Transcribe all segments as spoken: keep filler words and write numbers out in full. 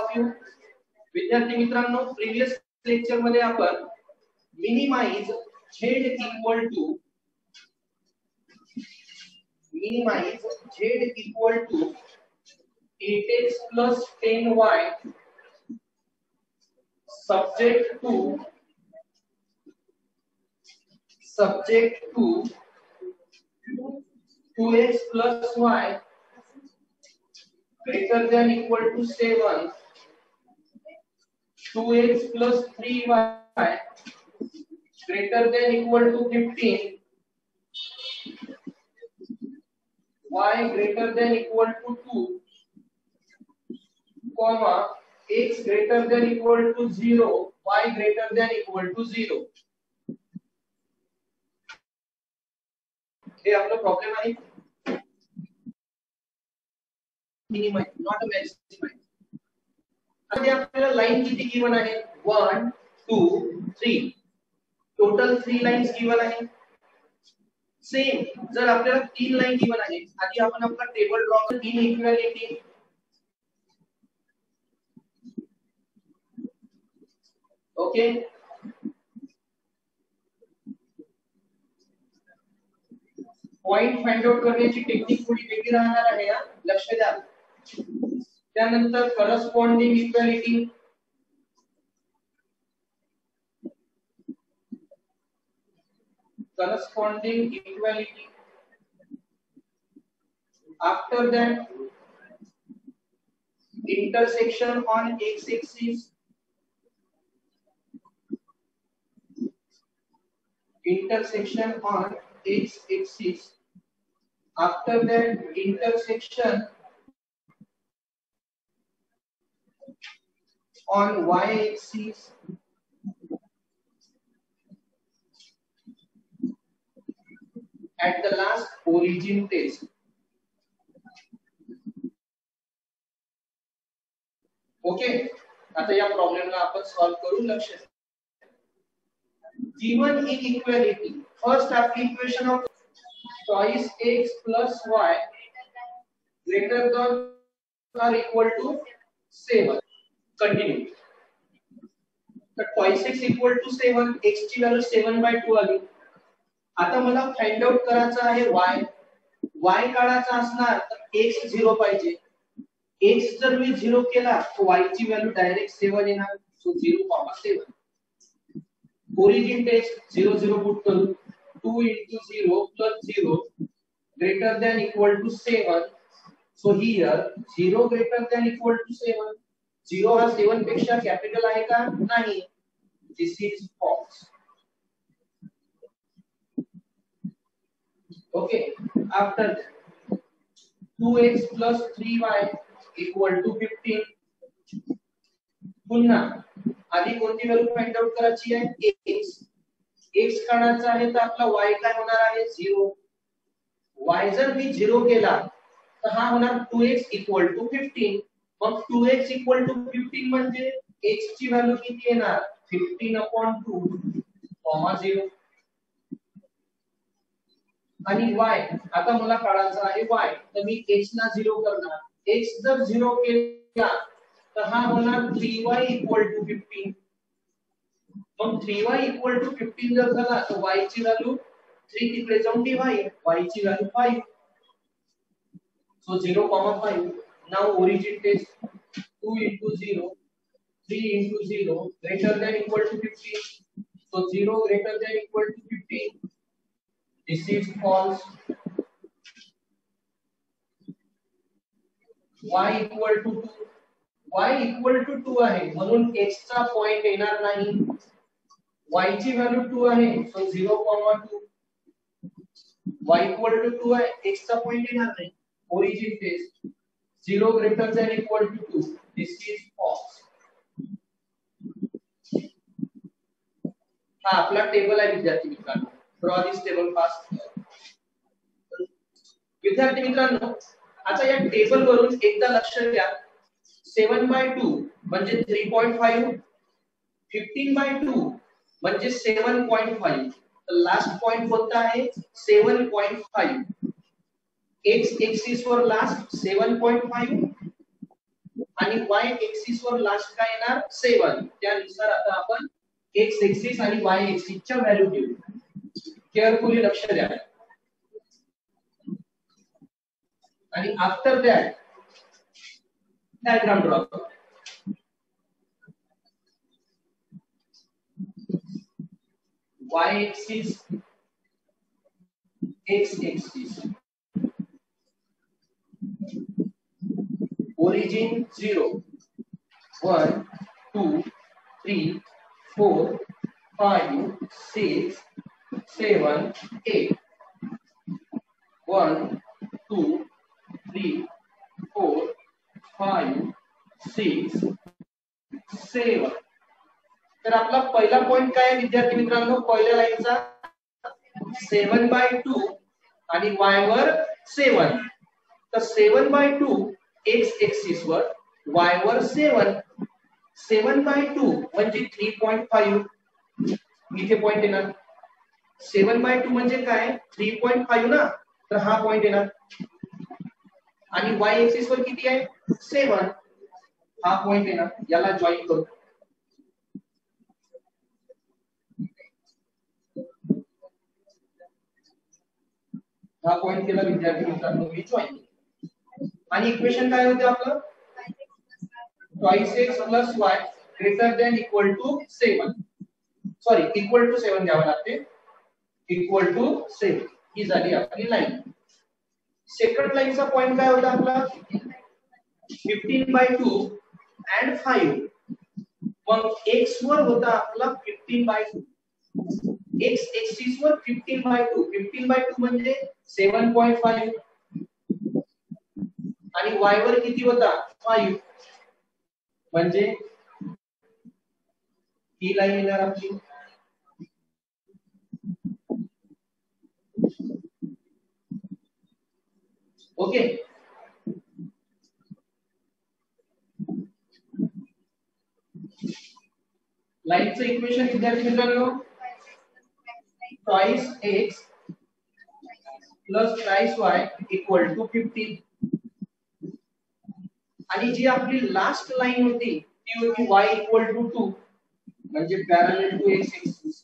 Of you. विद्यार्थी मित्रांनो, previous lecture मध्ये आपण minimize z equal to minimize z equal to eight x plus ten y subject to subject to two x plus y greater than equal to seven, two x plus three y greater than equal to fifteen, y greater than equal to two, comma x greater than equal to zero, y greater than equal to zero. हे आपला problem आहे. Minimize not a maximize. आता आपल्याला line किती given आहे? one two three. Total three lines given आहे. Same जर आपल्याला तीन लाइन गिवन आहे, आधी आपण आपला टेबल ड्रॉ करू. तीन equality okay. Point find out करण्याची टेक्निक थोडी वेगळी राहणार आहे, लक्ष द्या. त्यानंतर corresponding equality, corresponding equality. After that, intersection on x-axis, intersection on x-axis. After that, intersection on y-axis. At the last, origin test. Okay. आता या प्रॉब्लेमला आपण सॉल्व करू. लक्ष द्या. given inequality, first आपली equation of choice x plus y greater than or equal to seven. Continue. तर twice x equal to seven, x ची value seven by two आली. आता मला फाइंड आउट करायचा आहे y. y काढायचा असणार तर x zero पाहिजे. x जर मी zero केला तर y ची व्हॅल्यू डायरेक्ट seven येणार. So zero, seven. Origin test zero zero put करू. two into zero plus zero greater than equal to seven. So here zero greater than equal to seven. zero हा seven पेक्षा capital आहे का? नाही. This is false. Okay. After that, two x plus three y equal to fifteen. पुन्हा आधी कोणती value find out करायची आहे? x. x काढायचा आहे तर आपला y काय होणार आहे? zero. y जर मी zero केला तर हा होणार two x equal to fifteen. मग two x equal to fifteen म्हणजे x ची व्हॅल्यू किती येणार? fifteen upon two, zero. आणि y आता मला काढायचा आहे y. तर मी x ला zero करणार. x जर zero केला तर हा होणार three y equal to fifteen. मग three y equal to fifteen जर झाला तर y ची व्हॅल्यू three तिकडे जाऊन डिवाइड, y ची value five. So zero, five. Now origin test. two into zero, three into zero greater than equal to fifteen. So zero greater than equal to fifteen. This is false. Y equal to two. Y equal to two आहे म्हणून x चा point येणार नाही. y ची value two आहे. So zero, two. Y equal to two आहे, x चा point येणार नाही. Origin test. zero greater than equal to two. This is false. हा आपला टेबल आहे विद्यार्थी मित्रांनो. Draw this table fast. विद्यार्थी मित्रांनो, आता या टेबल वरून एकदा लक्ष द्या. seven by two म्हणजे three point five, fifteen by two म्हणजे seven point five. तर लास्ट पॉइंट कोणता आहे? seven point five. x axis वर लास्ट seven point five आणि y एक्सिस वर लास्ट काय येणार सेवन. त्यानुसार आता आपण x एक्सिस आणि y एक्सिस च्या व्हॅल्यू घेऊ. केअरफुली लक्ष द्या. आणि आफ्टर दॅट डायग्राम ड्रॉ करा. y axis, x axis, origin zero, one, two, three, four, five, six, seven, eight, one, two, three, four, five, six, seven. तर आपला पहिला पॉइंट काय आहे विद्यार्थी मित्रांनो, पहिल्या लाईनचा सेवन बाय टू आणि y वर सेवन. तर seven by two x axis वर, y वर सेवन. सेवन बाय टू म्हणजे थ्री पॉइंट फाइव्ह. इथे पॉइंट येणार. सेवन बाय टू म्हणजे काय थ्री पॉइंट फाइव्ह ना, तर हा पॉइंट येणार. आणि y एक्सिस वर किती आहे सेवन, हा पॉइंट येणार. याला जॉईन करू. हा पॉइंट केला विद्यार्थी मित्रांनो मी जॉईन. आणि इक्वेशन काय होते आपलं, twice x plus y greater than equal to seven. Sorry equal to seven द्यावं लागते. इक्वल टू सेवन ही झाली आपली लाईन. सेकंड लाईनचा पॉइंट काय होता आपला, fifteen by two and five. मग एक्स वर होता आपला fifteen by two. x axis वर fifteen by two. Fifteen by two म्हणजे सेवन पॉइंट फाइव्ह. आणि y वर किती होता फाइव्ह. म्हणजे ही लाईन येणार आपली. ओके. लाईनचं इक्वेशन विद्यार्थी मित्रांनो, twice x plus twice y equal to fifteen. आणि जी आपली लास्ट लाईन होती ती होती y इक्वल टू टू, म्हणजे parallel to x axis.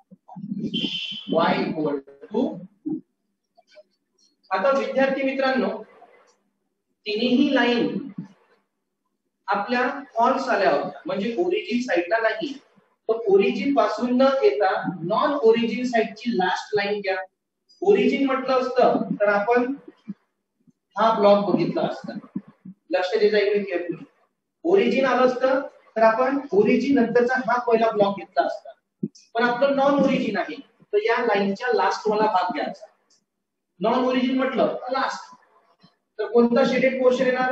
y equal to. आता विद्यार्थी मित्रांनो तिन्ही लाईन आपल्या फॉल्स आल्या होत्या, म्हणजे ओरिजिन साइडला नाही. तर ओरिजिन पासून न येता नॉन ओरिजिन साइडची लास्ट लाईन घ्या. ओरिजिन म्हटलं असतं तर आपण हा ब्लॉक बघितला असता. लक्ष द्यायचं इकडे केअरफुली. ओरिजिन आलं असतं तर आपण ओरिजिन नंतरचा हा पहिला ब्लॉक घेतला असता. पण आपलं नॉन ओरिजिन आहे तर या लाईनच्या लास्ट वाला भाग घ्यायचा. नॉन ओरिजिन म्हटलं लास्ट, तर कोणता शेडेड पोर्शन येणार,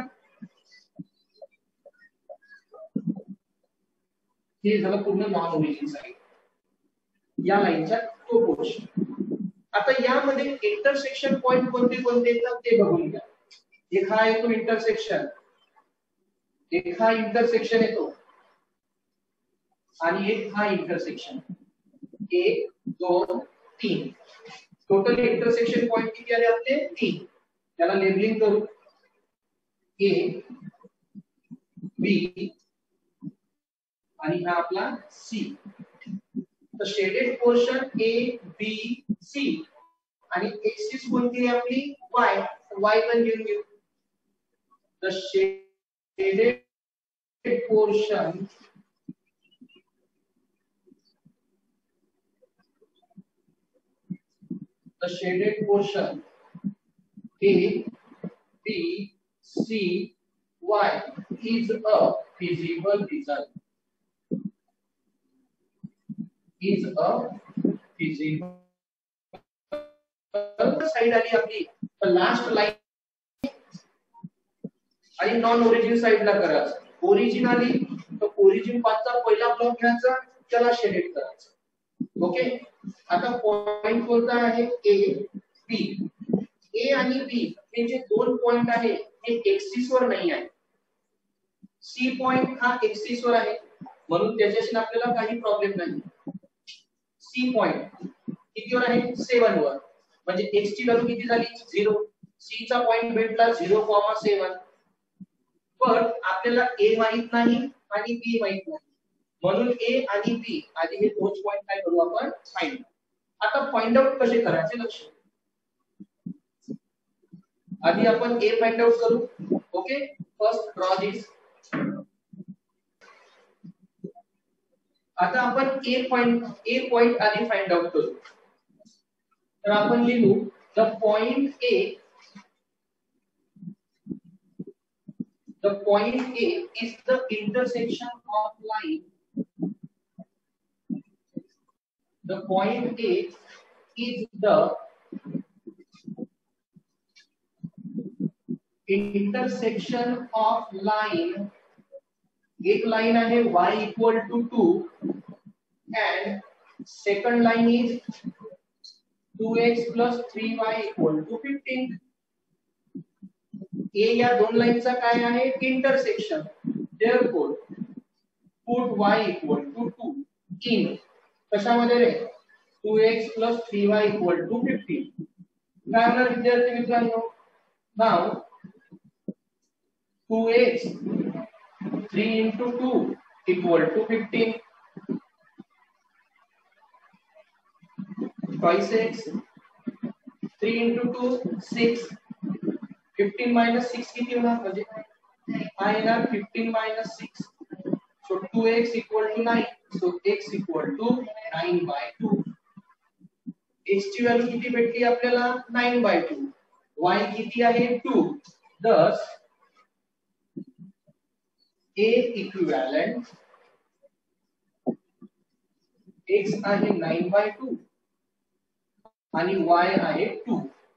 हे झालं पूर्ण नॉन ओरिजिन साइड. या लाईनचा तो पोर्शन. आता यामध्ये इंटरसेक्शन पॉइंट कोणते कोणते येतात ते बघून घ्या. एक हा येतो इंटरसेक्शन, एक हा इंटरसेक्शन येतो आणि एक हा इंटरसेक्शन. एक दोन तीन. टोटल इंटरसेक्शन पॉइंट किती आले आपले तीन. त्याला लेबलिंग करू. ए बी आणि हा आपला सी. तर shaded portion A B C आणि एक्सिस कोणती आहे आपली y. y पण घेऊन घेऊ. The shaded portion the shaded portion A, B, C, Y is a visible region. Is a visible side आली आपली. तर लास्ट लाईन आणि नॉन ओरिजिन साइडला करायचं. ओरिजिन आली तर ओरिजिन पासचा पहिला ब्लॉक घ्यायचा, त्याला शेडेड करायचं. ओके. आता पॉइंट कोणता आहे ए बी. ए आणि बी हे जे दोन पॉइंट आहे हे एक्सिस वर नाही आहे. सी पॉइंट हा एक्सिस वर आहे म्हणून त्याच्याशी आपल्याला काही प्रॉब्लेम नाही. सी पॉइंट कितीवर आहे सेवन वर, म्हणजे एक्स ची व्हॅल्यू किती झाली झिरो. सी चा पॉइंट भेटला झिरो कॉमा सेवन. पण आपल्याला ए माहित नाही आणि बी माहित नाही, म्हणून ए आणि बी आधी हे दोन पॉइंट काय करू आपण फाइंड. आता फाइंड आउट कसे करायचे लक्ष. आधी आपण ए फाइंड आउट करू. Okay, first draw this. आता आपण ए पॉइंट ए पॉइंट आधी फाइंड आउट करू. तर आपण लिहू the point A. The point A is the intersection of line. The point A is the intersection of line. एक line आहे y equal to two and second line is two x plus three y equal to fifteen. A या दोन लाईनचा काय आहे intersection. therefore put y equal to two in कशामध्ये रे two x plus three y equal to fifteen. काय होणार विद्यार्थी मित्रांनो. now two x three into two equal to fifteen. twice x three into two six. fifteen minus six किती होणार म्हणजे काय येणार fifteen minus six. so two x equal to nine. so x equal to nine by two. x ची value किती भेटली आपल्याला nine by two. y किती आहे two. thus a equivalent x आहे nine by two आणि y आहे two.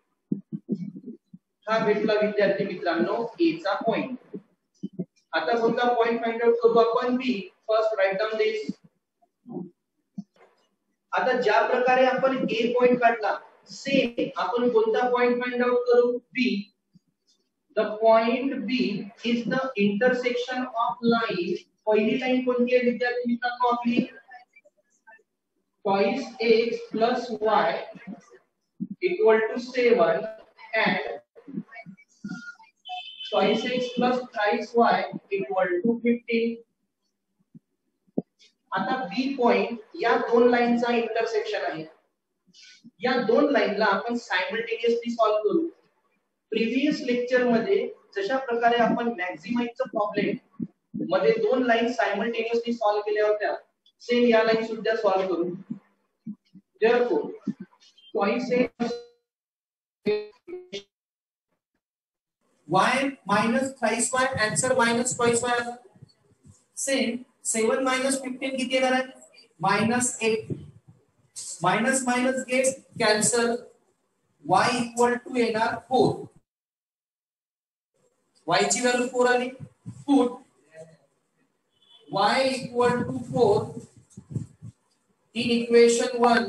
हा भेटला विद्यार्थी मित्रांनो ए चा पॉइंट. आता कोणता पॉइंट फाइंड आउट करू आपण B. First write down this. आता ज्या प्रकारे आपण ए पॉइंट काढला सेम आपण कोणता पॉइंट फाइंड आउट करू B. The point B is the intersection of line. पहिली लाइन कोणती आहे विद्यार्थी मित्रांनो आपली twice x plus y equal to seven and twice x plus thrice y equal to fifteen. आता बी पॉइंट या दोन लाईनचा इंटरसेक्शन आहे. या दोन लाईनला आपण सायमल्टेनियसली सॉल्व्ह करू. प्रीवियस लेक्चर मध्ये जशा प्रकारे आपण मॅक्झिमाइजचा प्रॉब्लेम मध्ये दोन लाईन सायमल्टेनियसली सॉल्व्ह केल्या होत्या सेम या लाईन सुद्धा सॉल्व्ह करू. therefore twice x y minus thrice y answer minus twice y. same seven minus fifteen किती येणार आहे minus eight. minus minus get cancel. y equal to येणार four. y ची व्हॅल्यू four आली. put y equal to four in equation one.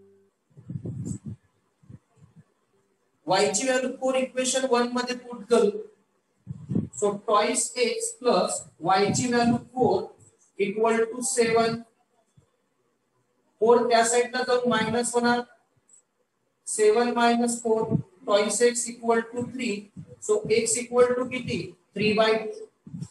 y ची value four equation one मध्ये put करू. So twice x plus y ची value four equal to seven. four त्या साइडला जाऊन मायनस होणार. seven minus four twice x equal to three. So x equal to किती three by two.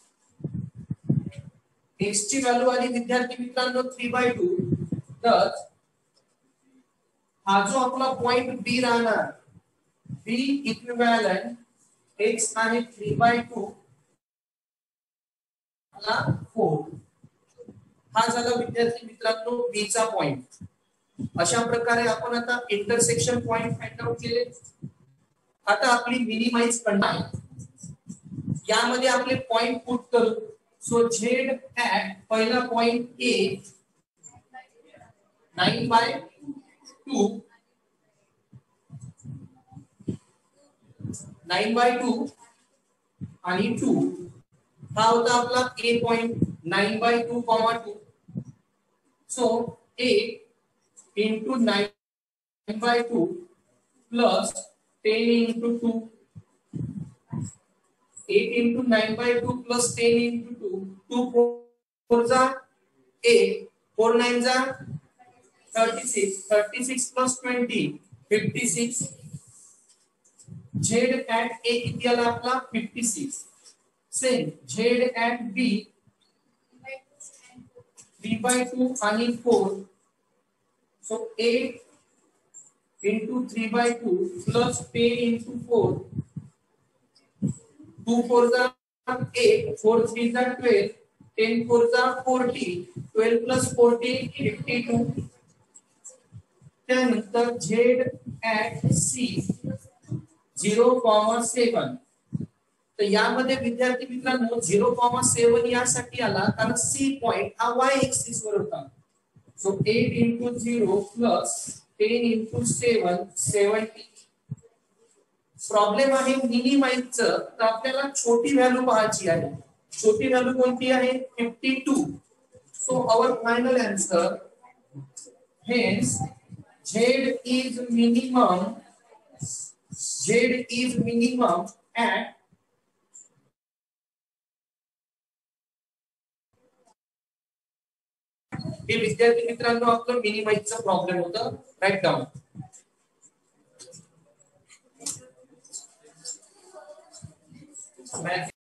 x ची value आली विद्यार्थी मित्रांनो three by two. thus हा जो आपला पॉइंट बी राहणार B equivalent x आहे three by two ला four. हा झाला विद्यार्थी मित्रांनो B चा पॉइंट. अशा प्रकारे आपण आता इंटरसेक्शन पॉइंट फाइंड आउट केले. आता आपली मिनिमाइज करणार यामध्ये आपले पॉइंट पुट करू. सो z at पहिला point A nine by two nine by two आणि two. हा होता आपला A point nine by two comma two. so A into nine by two plus ten into two. eight into nine by two plus ten into two. two four जा eight. four nine जा thirty-six. thirty-six plus twenty fifty-six. Z at A किती आला आपला fifty-six. Same Z and B three by two आणि four, so eight into three by two plus ten into four, two fours are eight, four threes are twelve, ten fours are forty, twelve plus forty fifty-two. त्यानंतर Z at C zero comma seven. तर यामध्ये विद्यार्थी मित्रांनो zero comma seven यासाठी आला कारण C point हा y axis वर होता. So eight into zero plus ten into seven seventy. Problem आहे मिनिमाइजचं, तर आपल्याला छोटी व्हॅल्यू पाहायची आहे. छोटी व्हॅल्यू कोणती आहे fifty-two. So our final answer hence Z is minimum Z is minimum at हे विद्यार्थी मित्रांनो आपलं मिनिमाइजचा प्रॉब्लेम होता. Write down.